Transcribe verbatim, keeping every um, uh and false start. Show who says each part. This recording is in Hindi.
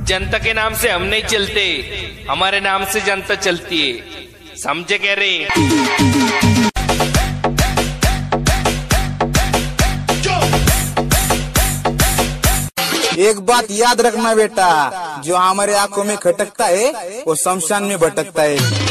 Speaker 1: जनता के नाम से हम नहीं चलते, हमारे नाम से जनता चलती है, समझे कह रहे।
Speaker 2: एक बात याद रखना बेटा, जो हमारे आंखों में खटकता है वो शमशान में भटकता है।